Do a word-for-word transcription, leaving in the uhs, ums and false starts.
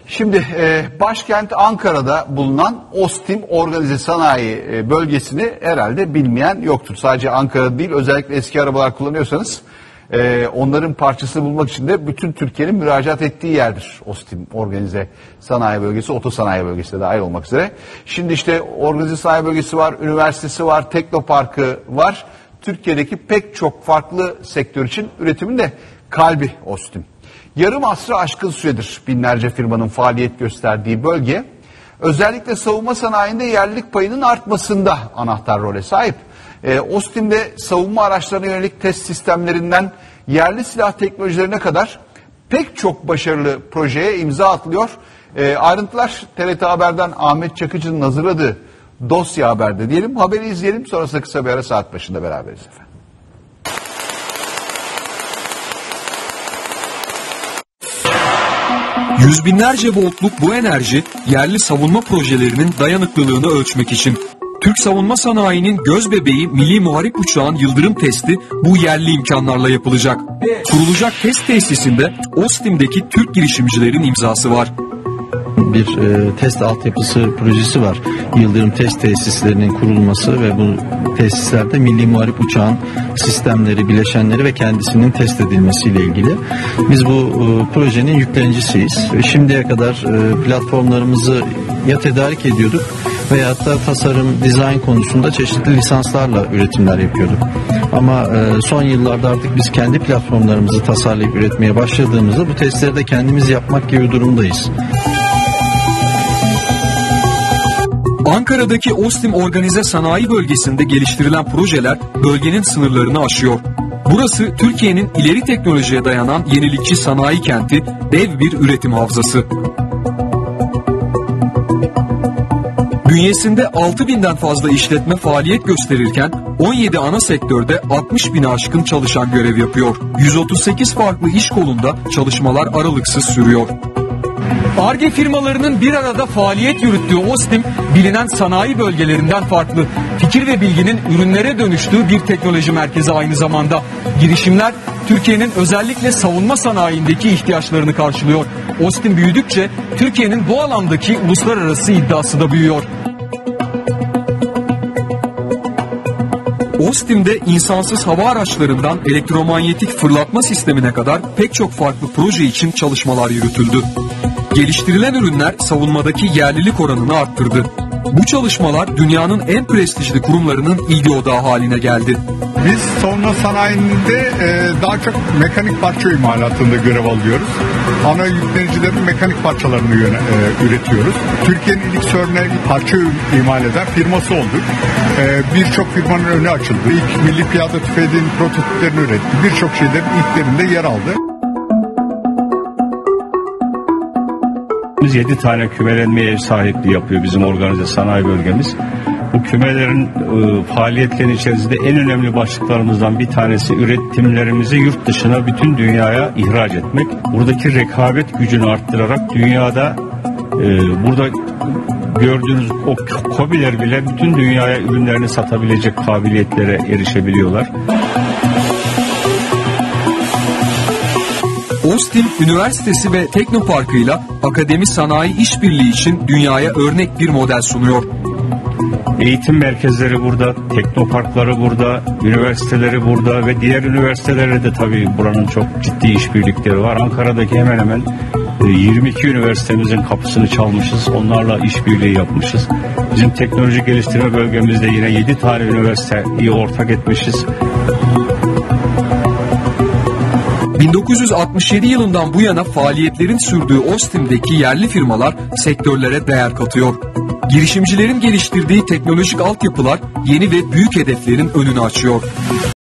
Şimdi e, başkent Ankara'da bulunan Ostim Organize Sanayi e, bölgesini herhalde bilmeyen yoktur. Sadece Ankara değil, özellikle eski arabalar kullanıyorsanız e, onların parçasını bulmak için de bütün Türkiye'nin müracaat ettiği yerdir. Ostim Organize Sanayi Bölgesi, Otosanayi Bölgesi de dahil olmak üzere. Şimdi işte Organize Sanayi Bölgesi var, üniversitesi var, teknoparkı var. Türkiye'deki pek çok farklı sektör için üretimin de kalbi Ostim. Yarım asrı aşkın süredir binlerce firmanın faaliyet gösterdiği bölge, özellikle savunma sanayinde yerlilik payının artmasında anahtar role sahip. E, Ostim'de savunma araçlarına yönelik test sistemlerinden yerli silah teknolojilerine kadar pek çok başarılı projeye imza atılıyor. E, ayrıntılar T R T Haber'den Ahmet Çakıcı'nın hazırladığı dosya haberde diyelim. Haberi izleyelim, sonrasında kısa bir ara saat başında beraberiz efendim. Yüz binlerce voltluk bu enerji yerli savunma projelerinin dayanıklılığını ölçmek için. Türk savunma sanayinin göz bebeği Milli Muharip Uçağı'nın yıldırım testi bu yerli imkanlarla yapılacak. Kurulacak test tesisinde Ostim'deki Türk girişimcilerin imzası var. Bir e, test altyapısı projesi var. Yıldırım test tesislerinin kurulması ve bu tesislerde Milli Muharip Uçağı'nın sistemleri, bileşenleri ve kendisinin test edilmesiyle ilgili. Biz bu e, projenin yüklenicisiyiz. Ve şimdiye kadar e, platformlarımızı ya tedarik ediyorduk veyahut da tasarım, dizayn konusunda çeşitli lisanslarla üretimler yapıyorduk. Ama e, son yıllarda artık biz kendi platformlarımızı tasarlayıp üretmeye başladığımızda bu testleri de kendimiz yapmak gibi durumdayız. Ankara'daki Ostim Organize Sanayi Bölgesi'nde geliştirilen projeler bölgenin sınırlarını aşıyor. Burası Türkiye'nin ileri teknolojiye dayanan yenilikçi sanayi kenti, dev bir üretim havzası. Bünyesinde altı binden fazla işletme faaliyet gösterirken on yedi ana sektörde altmış bine aşkın çalışan görev yapıyor. yüz otuz sekiz farklı iş kolunda çalışmalar aralıksız sürüyor. Ar-Ge firmalarının bir arada faaliyet yürüttüğü Ostim, bilinen sanayi bölgelerinden farklı. Fikir ve bilginin ürünlere dönüştüğü bir teknoloji merkezi aynı zamanda. Girişimler Türkiye'nin özellikle savunma sanayindeki ihtiyaçlarını karşılıyor. Ostim büyüdükçe Türkiye'nin bu alandaki uluslararası iddiası da büyüyor. Ostim'de insansız hava araçlarından elektromanyetik fırlatma sistemine kadar pek çok farklı proje için çalışmalar yürütüldü. Geliştirilen ürünler savunmadaki yerlilik oranını arttırdı. Bu çalışmalar dünyanın en prestijli kurumlarının ilgi odağı haline geldi. Biz savunma sanayinde e, daha çok mekanik parça imalatında görev alıyoruz. Ana yüklenicilerin mekanik parçalarını yöne, e, üretiyoruz. Türkiye'nin ilk sörne parça imal eden firması olduk. E, Birçok firmanın önü açıldı. İlk milli piyade tüfeğinin prototiplerini üretti. Birçok şeylerin ilklerinde yer aldı. yedi tane kümelenmeye ev sahipliği yapıyor bizim organize sanayi bölgemiz. Bu kümelerin e, faaliyetlerin içerisinde en önemli başlıklarımızdan bir tanesi üretimlerimizi yurt dışına, bütün dünyaya ihraç etmek. Buradaki rekabet gücünü arttırarak dünyada e, burada gördüğünüz o KOBİ'ler bile bütün dünyaya ürünlerini satabilecek kabiliyetlere erişebiliyorlar. Ostim Üniversitesi ve Teknoparkı'yla akademi sanayi işbirliği için dünyaya örnek bir model sunuyor. Eğitim merkezleri burada, teknoparkları burada, üniversiteleri burada ve diğer üniversitelerde de tabii buranın çok ciddi işbirlikleri var. Ankara'daki hemen hemen yirmi iki üniversitemizin kapısını çalmışız, onlarla işbirliği yapmışız. Bizim teknoloji geliştirme bölgemizde yine yedi tane üniversiteyi ortak etmişiz. bin dokuz yüz altmış yedi yılından bu yana faaliyetlerin sürdüğü Ostim'deki yerli firmalar sektörlere değer katıyor. Girişimcilerin geliştirdiği teknolojik altyapılar yeni ve büyük hedeflerin önünü açıyor.